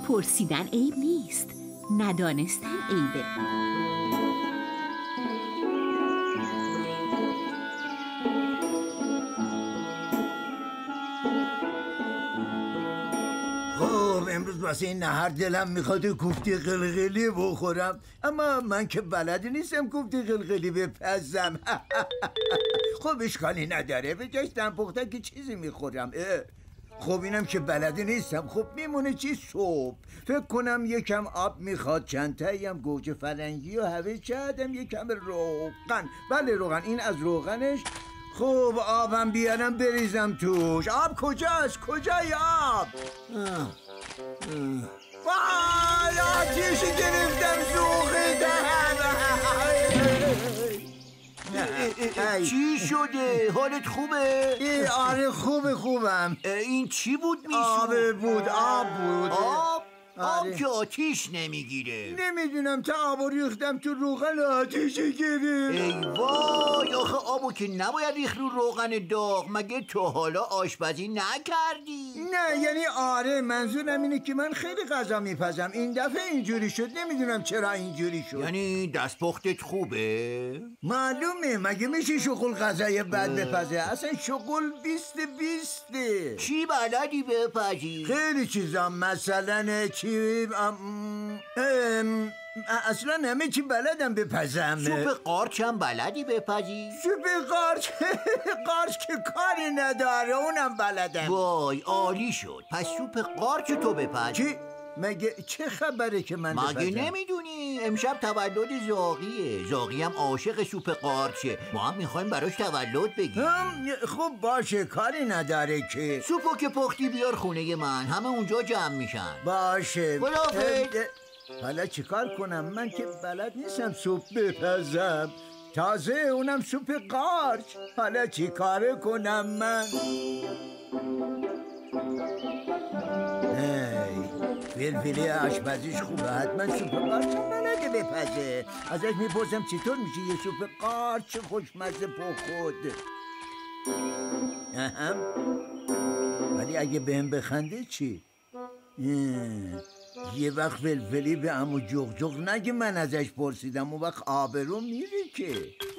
پرسیدن عیب نیست، ندانستن عیبه. امروز واسه این نهار دلم میخواد کوفته قلقلی بخورم، اما من که بلد نیستم کوفته قلقلی بپزم. خب اشکالی نداره، به جاش دم پخته که چیزی میخورم. خب اینم که بلد نیستم. خب میمونه چی صبح؟ فکر کنم یکم آب میخواد، چند تایی هم گوجه فرنگی و هویج کردم، یکم روغن. بله روغن، این از روغنش. خب آبم بیارم بریزم توش. آب کجاست؟ کجای آب؟ وای آتیشی گرفتم سوختم. چی شده؟ حالت خوبه؟ آره خوبم. این چی بود میشون؟ آب بود. آب که آتیش نمیگیره. نمیدونم، تا آبو ریختم تو روغن آتیش گرفت. ای وای، آخه آبو که نباید ریخت رو روغن داغ. مگه تو حالا آشپزی نکردی؟ نه یعنی آره، منظورم اینه که من خیلی غذا میپزم، این دفعه اینجوری شد. نمیدونم چرا اینجوری شد. یعنی دستپختت خوبه؟ معلومه، مگه میشه شغل غذای بد بپزه؟ اصلا شغل 20 چی بلدی بپزی؟ خیلی چیزا، مثلا چی اصلا همه چی بلدم بپزم. سوپ قارچ هم بلدی بپزی؟ سوپ قارچ؟ قارچ که کاری نداره، اونم بلدم. وای عالی شد. پس سوپ قارچ تو بپز. چی؟ مگه چه خبره که من بپزم؟ مگه نمیدونی امشب تولد زاغیه. زاغی هم عاشق سوپ قارچه. ما هم میخوایم براش تولد بگیم. خب باشه، کاری نداره که. سوپو که پختی بیار خونه من، همه اونجا جمع میشن. باشه. خداحافظ. حالا چیکار کنم؟ من که بلد نیستم سوپ بپزم، تازه اونم سوپ قارچ. حالا چیکار کنم من؟ فلفلی آشپزیش خوبه، حتما سوپ قارچ بلده بپزه. ازش میپرسم چطور میشه یه سوپ قارچ خوشمزه پخود. ولی اگه بهم بخنده چی؟ یه وقت فلفلی به عمو جغ نگه من ازش پرسیدم، اون وقت آبرو میره که.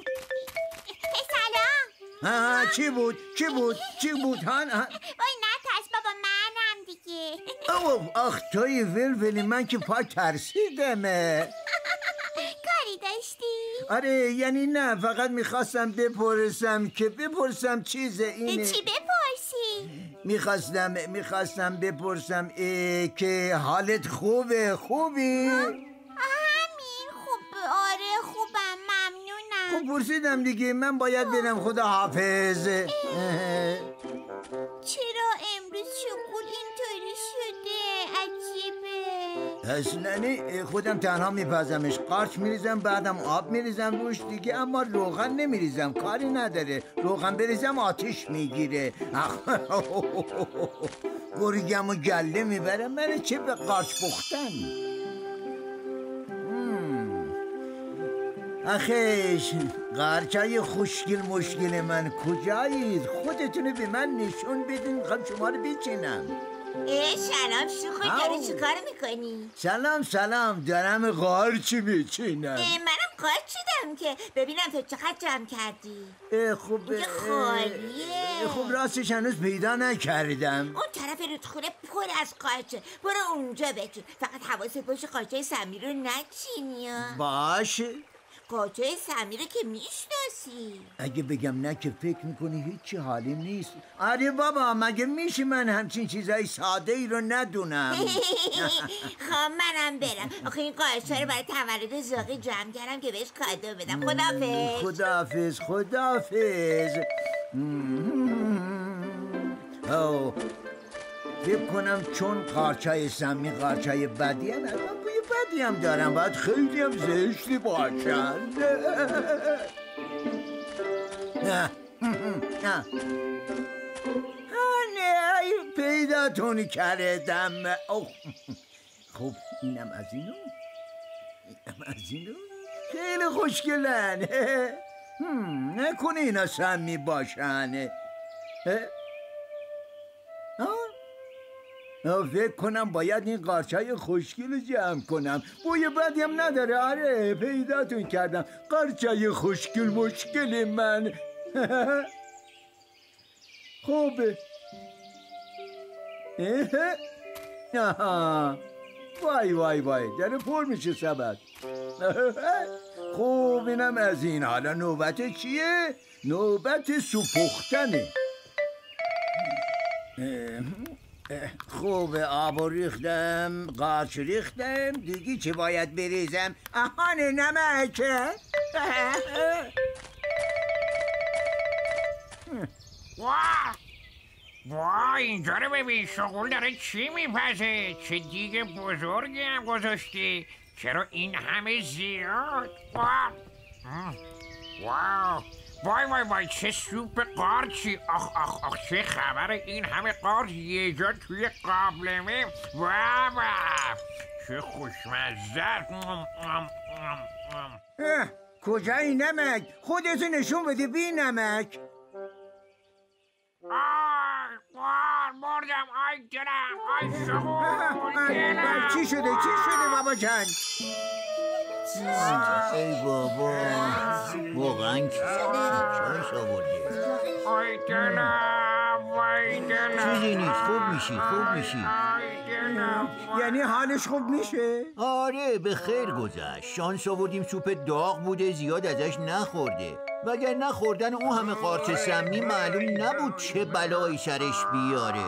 سلام. چی بود؟ وای نترس بابا، منم دیگه. آخ توی فلفلی، من که پا ترسیدم. کاری داشتی؟ آره یعنی نه، فقط میخواستم بپرسم چیزه اینه. چی بپرسی؟ میخواستم بپرسم که حالت خوبه؟ خوبی؟ همین خوب. آره خوبم، ممنونم. خب پرسیدم دیگه، من باید برم. خدا حافظ. چرا امروز شغل اینطوری شده؟ عجیبه. اصلا خودم تنها میپزمش، قارچ میریزم، بعدم آب میریزم روش دیگه، اما روغن نمیریزم. کاری نداره، روغن بریزم آتیش میگیره. گرگم و گله میبرم، من چه به قارچ پختن. آخیش قارچای خوشگل مشکل من کجایید؟ خودتونو به من نشون بدین، میخوام شما رو بچینم. سلام شوخی، داری چی کار میکنی؟ سلام دارم قارچ میچینم. منم قارچ شدم که ببینم تو چقدر جمع کردی. خوب خالیه. خب راستش هنوز پیدا نکردم. اون طرف رودخونه پر از قارچه، برو اونجا بچین. فقط حواست باشه قارچای سمیر رو نچینی. باشه. قارچای سمیره که میشناسی. اگه بگم نه که فکر میکنی هیچی حالی نیست. آره بابا، مگه میشه من همچین چیزای ساده ای رو ندونم؟ خب منم برم. آخه این قارچا رو برای تولد زاغی جمع کردم که بهش کادو بدم. خداحافظ. فکر کنم چون قارچای سمی قارچای بدی هم بوی بدی هم دارم، باید خیلی هم زشتی باشن. نه پیداتون کردم. خب اینم از اینو خیلی خوشگلن. نکنه اینا سمی باشن. فکر کنم باید این قارچای خوشگل رو جمع کنم. بوی بدی هم نداره. آره پیداتون کردم. قارچای خوشگل مشکل من. خوبه. آها. وای وای وای داره پر میشه سبد. خوب اینم از این. حالا نوبت چیه؟ نوبت سو پختنه. خوب آب ریختم، قارچ ریختم، دیگه چی باید بریزم؟ آهان نمکه. وای اینجا رو ببین، شغل داره چی میپزه؟ چه دیگه بزرگی هم گذاشتی؟ چرا این همه زیاد؟ واو وای وای وای چه سوپ قارچی. آخ آخ آخ چه خبره این همه قارچ یه جا توی قابلمه. واو چه خوشمزه. کجایی نمک؟ خودتو نشون بده بی نمک. مردم. آی دلم. آی شغل دلم. چی شده بابا جان؟ ای بابا واقعا چایش آورده. آی دلم. وای دلم. چیزی نیست، خوب میشی. آی دلم. یعنی حالش خوب میشه؟ آره به خیر گذشت. شانس آوردیم سوپ داغ بوده، زیاد ازش نخورده. وگر نخوردن اون همه قارچ سمی معلوم نبود چه بلایی سرش بیاره.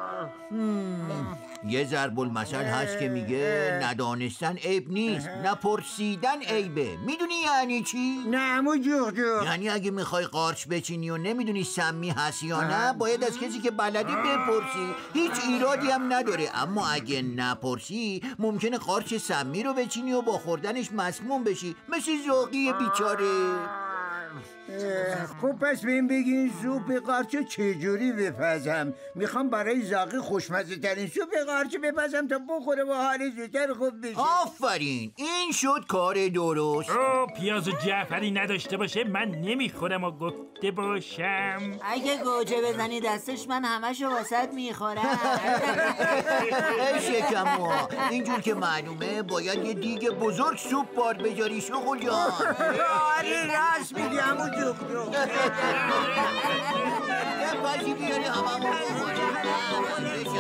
یه ضرب المثل هست که میگه ندانستن عیب نیست، نپرسیدن عیبه. میدونی یعنی چی؟ نه مو جوغ. یعنی اگه میخوای قارچ بچینی و نمیدونی سمی هست یا نه، باید از کسی که بلدی بپرسی. هیچ ایرادی هم نداره. اما اگه نپرسی ممکنه قارچ سمی رو بچینی و با خوردنش مسموم بشی، مثل زاغی بیچاره. خب پس بهم بگین سوپ قارچ چجوری بپزم؟ میخوام برای زاغی خوشمزه ترین سوپ قارچ بپزم تا بخوره و حالش زودتر خوب بشه. آفرین، این شد کار درست. پیاز و جعفری نداشته باشه من نمیخورم و گفته باشم. اگه گوجه بزنی دستش من همشو واسط میخورم. ای شکم‌ها، اینجور که معلومه باید یه دیگ بزرگ سوپ بار بجاری شغل جان. آره راست میگی همون جوغ. یه بازی بیاری هممون بخوریم.